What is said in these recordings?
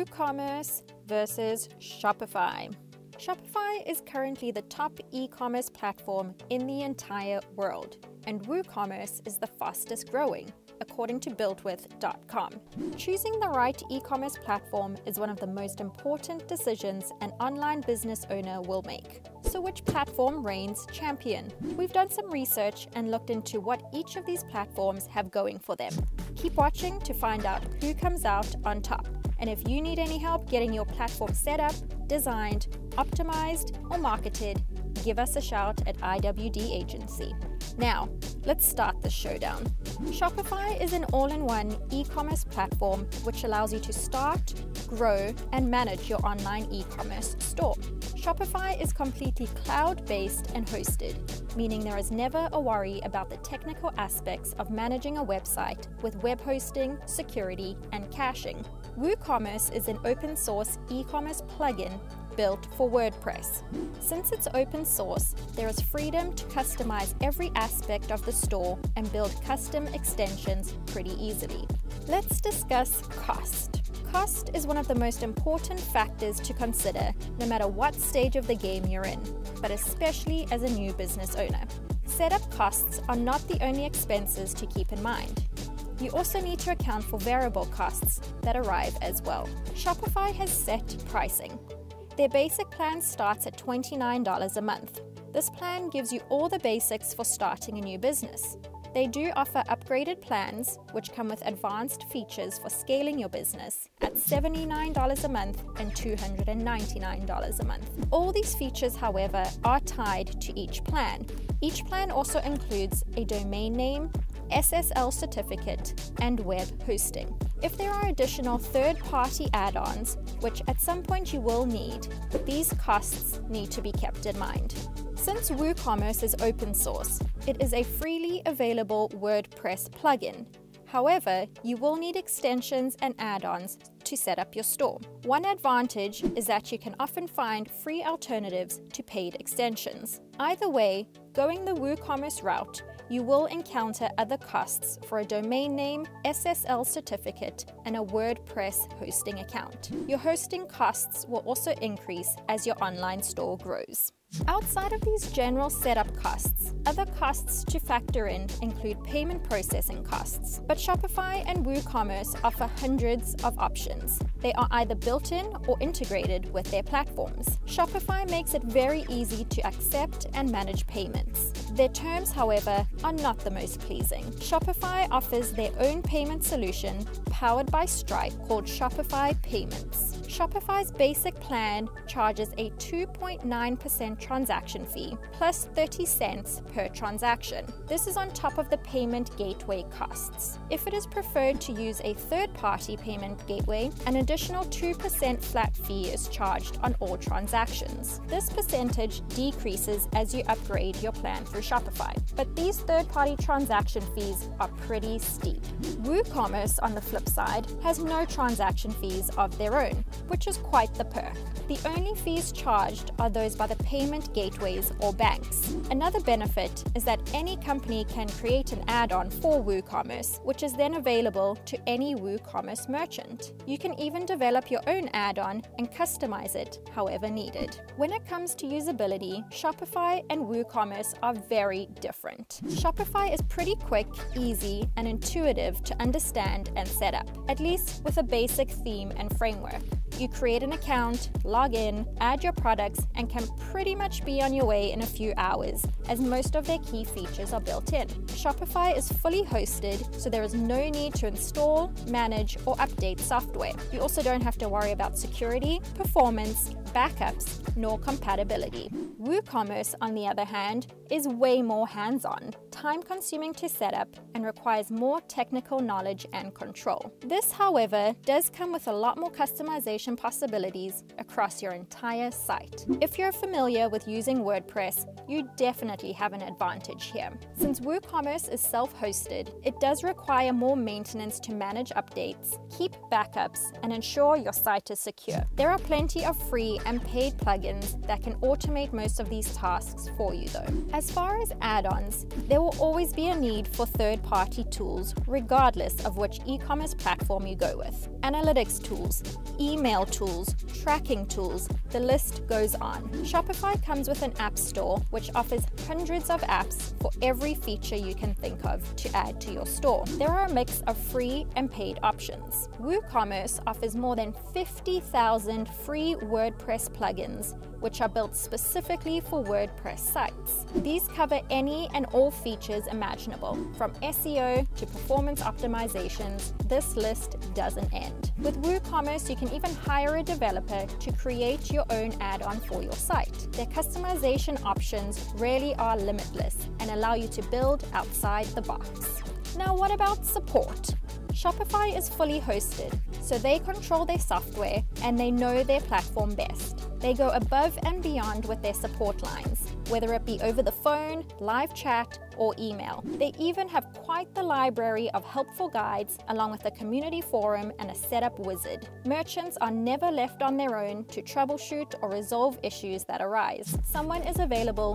WooCommerce versus Shopify. Shopify is currently the top e-commerce platform in the entire world, and WooCommerce is the fastest growing, according to builtwith.com. Choosing the right e-commerce platform is one of the most important decisions an online business owner will make. So which platform reigns champion? We've done some research and looked into what each of these platforms have going for them. Keep watching to find out who comes out on top. And if you need any help getting your platform set up, designed, optimized, or marketed, give us a shout at IWD Agency. Now, let's start the showdown. Shopify is an all-in-one e-commerce platform which allows you to start, grow, and manage your online e-commerce store. Shopify is completely cloud-based and hosted, meaning there is never a worry about the technical aspects of managing a website with web hosting, security, and caching. WooCommerce is an open-source e-commerce plugin built for WordPress. Since it's open source, there is freedom to customize every aspect of the store and build custom extensions pretty easily. Let's discuss cost. Cost is one of the most important factors to consider no matter what stage of the game you're in, but especially as a new business owner. Setup costs are not the only expenses to keep in mind. You also need to account for variable costs that arrive as well. Shopify has set pricing. Their basic plan starts at $29 a month. This plan gives you all the basics for starting a new business. They do offer upgraded plans, which come with advanced features for scaling your business at $79 a month and $299 a month. All these features, however, are tied to each plan. Each plan also includes a domain name, SSL Certificate, and web hosting. If there are additional third-party add-ons, which at some point you will need, these costs need to be kept in mind. Since WooCommerce is open source, it is a freely available WordPress plugin. However, you will need extensions and add-ons to set up your store. One advantage is that you can often find free alternatives to paid extensions. Either way, going the WooCommerce route, you will encounter other costs for a domain name, SSL certificate, and a WordPress hosting account. Your hosting costs will also increase as your online store grows. Outside of these general setup costs, other costs to factor in include payment processing costs. But Shopify and WooCommerce offer hundreds of options. They are either built-in or integrated with their platforms. Shopify makes it very easy to accept and manage payments. Their terms, however, are not the most pleasing. Shopify offers their own payment solution powered by Stripe called Shopify Payments. Shopify's basic plan charges a 2.9% transaction fee plus 30 cents per transaction. This is on top of the payment gateway costs. If it is preferred to use a third-party payment gateway, an additional 2% flat fee is charged on all transactions. This percentage decreases as you upgrade your plan through Shopify, but these third-party transaction fees are pretty steep. WooCommerce, on the flip side, has no transaction fees of their own, which is quite the perk. The only fees charged are those by the payment gateways or banks. Another benefit is that any company can create an add-on for WooCommerce, which is then available to any WooCommerce merchant. You can even develop your own add-on and customize it however needed. When it comes to usability, Shopify and WooCommerce are very different. Shopify is pretty quick, easy, and intuitive to understand and set up, at least with a basic theme and framework. You create an account, log in, add your products, and can pretty much be on your way in a few hours, as most of their key features are built in. Shopify is fully hosted, so there is no need to install, manage, or update software. You also don't have to worry about security, performance, backups, nor compatibility. WooCommerce, on the other hand, is way more hands-on, time-consuming to set up, and requires more technical knowledge and control. This, however, does come with a lot more customization possibilities across your entire site. If you're familiar with using WordPress, you definitely have an advantage here. Since WooCommerce is self-hosted, it does require more maintenance to manage updates, keep backups, and ensure your site is secure. There are plenty of free and paid plugins that can automate most of these tasks for you though. As far as add-ons, there will always be a need for third-party tools regardless of which e-commerce platform you go with. Analytics tools, email tools, tracking tools, the list goes on. Shopify comes with an app store which offers hundreds of apps for every feature you can think of to add to your store. There are a mix of free and paid options. WooCommerce offers more than 50,000 free WordPress plugins which are built specifically for WordPress sites. These cover any and all features imaginable, from SEO to performance optimizations. This list doesn't end. With WooCommerce, you can even hire a developer to create your own add-on for your site. Their customization options really are limitless and allow you to build outside the box. Now, what about support? Shopify is fully hosted, so they control their software and they know their platform best. They go above and beyond with their support lines, whether it be over the phone, live chat, or email. They even have quite the library of helpful guides along with a community forum and a setup wizard. Merchants are never left on their own to troubleshoot or resolve issues that arise. Someone is available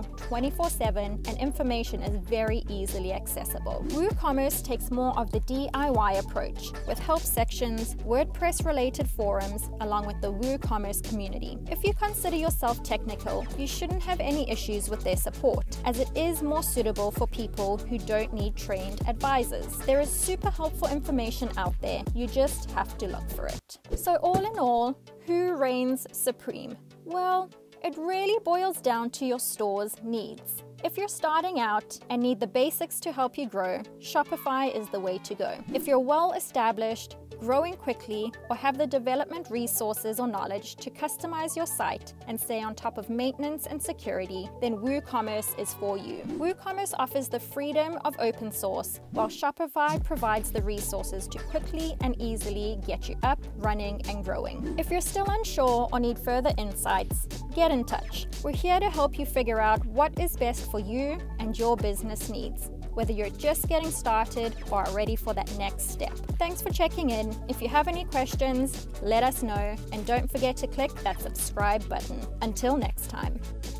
24/7 and information is very easily accessible. WooCommerce takes more of the DIY approach with help sections, WordPress-related forums, along with the WooCommerce community. If you consider yourself technical, you shouldn't have any issues with their support, as it is more suitable for people who don't need trained advisors. There is super helpful information out there, you just have to look for it. So all in all, who reigns supreme? Well, it really boils down to your store's needs. If you're starting out and need the basics to help you grow, Shopify is the way to go. If you're well established, growing quickly, or have the development resources or knowledge to customize your site and stay on top of maintenance and security, then WooCommerce is for you. WooCommerce offers the freedom of open source, while Shopify provides the resources to quickly and easily get you up, running, and growing. If you're still unsure or need further insights, get in touch. We're here to help you figure out what is best for you and your business needs, whether you're just getting started or are ready for that next step. Thanks for checking in. If you have any questions, let us know, and don't forget to click that subscribe button. Until next time.